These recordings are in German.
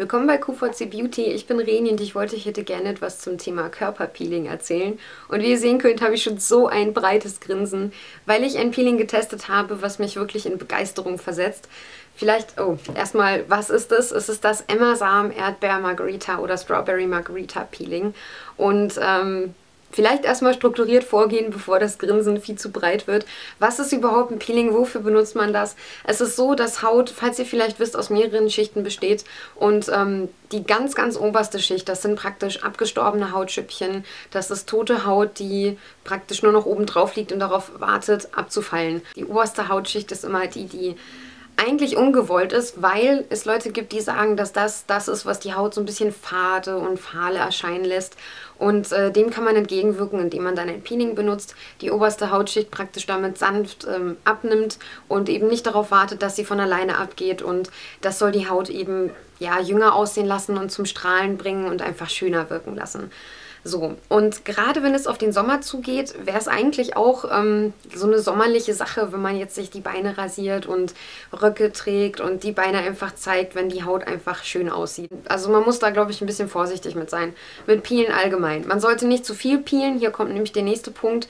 Willkommen bei QVC Beauty. Ich bin Reni und ich wollte heute gerne etwas zum Thema Körperpeeling erzählen. Und wie ihr sehen könnt, habe ich schon so ein breites Grinsen, weil ich ein Peeling getestet habe, was mich wirklich in Begeisterung versetzt. Vielleicht, erstmal, was ist es? Es ist das Emmer-Samen Erdbeer Margarita oder Strawberry Margarita Peeling. Und vielleicht erstmal strukturiert vorgehen, bevor das Grinsen viel zu breit wird. Was ist überhaupt ein Peeling? Wofür benutzt man das? Es ist so, dass Haut, falls ihr vielleicht wisst, aus mehreren Schichten besteht. Und die ganz, ganz oberste Schicht, das sind praktisch abgestorbene Hautschüppchen. Das ist tote Haut, die praktisch nur noch oben drauf liegt und darauf wartet, abzufallen. Die oberste Hautschicht ist immer die eigentlich ungewollt ist, weil es Leute gibt, die sagen, dass das ist, was die Haut so ein bisschen fade und fahle erscheinen lässt. Und dem kann man entgegenwirken, indem man dann ein Peeling benutzt, die oberste Hautschicht praktisch damit sanft abnimmt und eben nicht darauf wartet, dass sie von alleine abgeht. Und das soll die Haut eben ja jünger aussehen lassen und zum Strahlen bringen und einfach schöner wirken lassen. So, und gerade wenn es auf den Sommer zugeht, wäre es eigentlich auch so eine sommerliche Sache, wenn man jetzt sich die Beine rasiert und Röcke trägt und die Beine einfach zeigt, wenn die Haut einfach schön aussieht. Also man muss da, glaube ich, ein bisschen vorsichtig mit sein. Mit Peelen allgemein. Man sollte nicht zu viel peelen, hier kommt nämlich der nächste Punkt,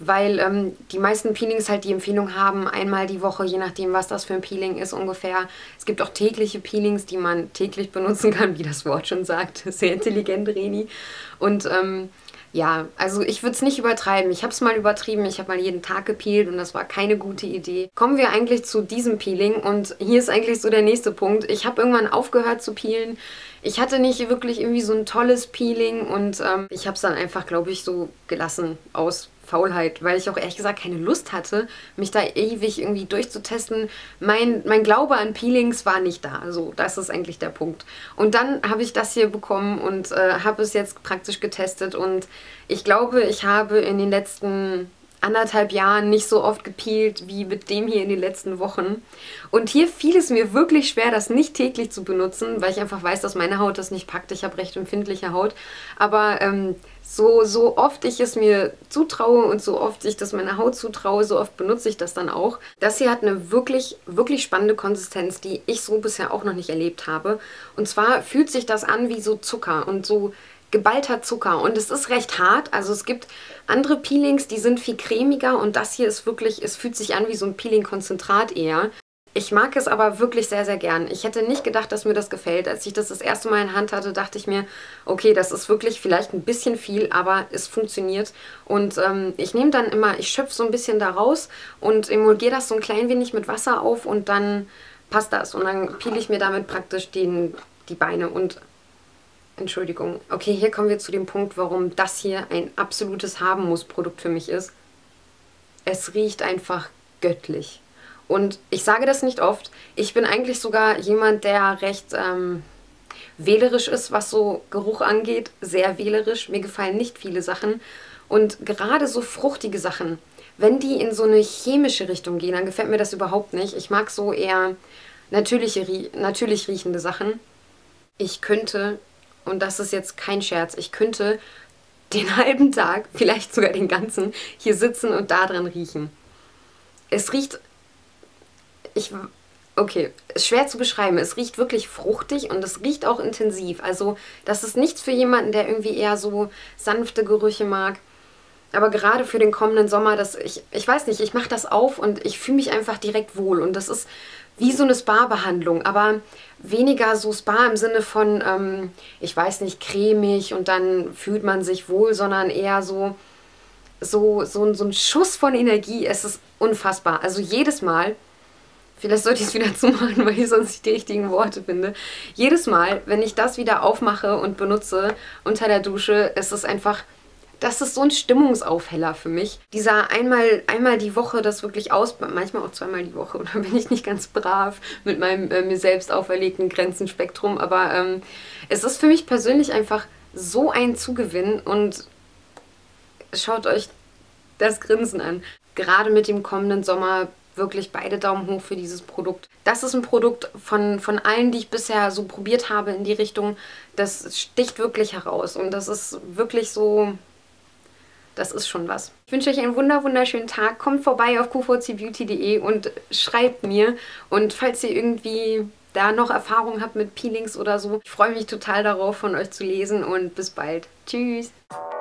weil die meisten Peelings halt die Empfehlung haben, einmal die Woche, je nachdem, was das für ein Peeling ist ungefähr. Es gibt auch tägliche Peelings, die man täglich benutzen kann, wie das Wort schon sagt. Sehr intelligent, Reni. Und ja, also ich würde es nicht übertreiben. Ich habe es mal übertrieben. Ich habe mal jeden Tag gepeelt und das war keine gute Idee. Kommen wir eigentlich zu diesem Peeling und hier ist eigentlich so der nächste Punkt. Ich habe irgendwann aufgehört zu peelen. Ich hatte nicht wirklich irgendwie so ein tolles Peeling und ich habe es dann einfach, glaube ich, so gelassen aus Faulheit, weil ich auch ehrlich gesagt keine Lust hatte, mich da ewig irgendwie durchzutesten. Mein Glaube an Peelings war nicht da. Also das ist eigentlich der Punkt. Und dann habe ich das hier bekommen und habe es jetzt praktisch getestet und ich glaube, ich habe in den letzten 1,5 Jahren nicht so oft gepeelt wie mit dem hier in den letzten Wochen. Und hier fiel es mir wirklich schwer, das nicht täglich zu benutzen, weil ich einfach weiß, dass meine Haut das nicht packt. Ich habe recht empfindliche Haut. Aber so oft ich es mir zutraue und so oft ich das meiner Haut zutraue, so oft benutze ich das dann auch. Das hier hat eine wirklich, wirklich spannende Konsistenz, die ich so bisher auch noch nicht erlebt habe. Und zwar fühlt sich das an wie so Zucker und so geballter Zucker und es ist recht hart, also es gibt andere Peelings, die sind viel cremiger und das hier ist wirklich, es fühlt sich an wie so ein Peeling-Konzentrat eher. Ich mag es aber wirklich sehr, sehr gern. Ich hätte nicht gedacht, dass mir das gefällt. Als ich das erste Mal in der Hand hatte, dachte ich mir, okay, das ist wirklich vielleicht ein bisschen viel, aber es funktioniert. Und ich nehme dann immer, ich schöpfe so ein bisschen da raus und emulgiere das so ein klein wenig mit Wasser auf und dann passt das. Und dann peele ich mir damit praktisch die Beine und Entschuldigung. Okay, hier kommen wir zu dem Punkt, warum das hier ein absolutes Haben-Muss-Produkt für mich ist. Es riecht einfach göttlich. Und ich sage das nicht oft. Ich bin eigentlich sogar jemand, der recht wählerisch ist, was so Geruch angeht. Sehr wählerisch. Mir gefallen nicht viele Sachen. Und gerade so fruchtige Sachen, wenn die in so eine chemische Richtung gehen, dann gefällt mir das überhaupt nicht. Ich mag so eher natürlich riechende Sachen. Ich könnte... Und das ist jetzt kein Scherz. Ich könnte den halben Tag, vielleicht sogar den ganzen, hier sitzen und da dran riechen. Es riecht... Okay, ist schwer zu beschreiben. Es riecht wirklich fruchtig und es riecht auch intensiv. Also das ist nichts für jemanden, der irgendwie eher so sanfte Gerüche mag. Aber gerade für den kommenden Sommer, ich weiß nicht, ich mache das auf und ich fühle mich einfach direkt wohl. Und das ist wie so eine Spa-Behandlung, aber weniger so Spa im Sinne von, ich weiß nicht, cremig und dann fühlt man sich wohl, sondern eher so ein Schuss von Energie. Es ist unfassbar. Also jedes Mal, vielleicht sollte ich es wieder zumachen, weil ich sonst nicht die richtigen Worte finde. Jedes Mal, wenn ich das wieder aufmache und benutze unter der Dusche, ist es einfach... Das ist so ein Stimmungsaufheller für mich. Dieser einmal die Woche, das wirklich manchmal auch zweimal die Woche, oder bin ich nicht ganz brav mit meinem mir selbst auferlegten Grenzenspektrum, aber es ist für mich persönlich einfach so ein Zugewinn und schaut euch das Grinsen an. Gerade mit dem kommenden Sommer wirklich beide Daumen hoch für dieses Produkt. Das ist ein Produkt von allen, die ich bisher so probiert habe in die Richtung, das sticht wirklich heraus und das ist wirklich so... Das ist schon was. Ich wünsche euch einen wunderschönen Tag. Kommt vorbei auf qvcbeauty.de und schreibt mir. Und falls ihr irgendwie da noch Erfahrung habt mit Peelings oder so. Ich freue mich total darauf, von euch zu lesen und bis bald. Tschüss!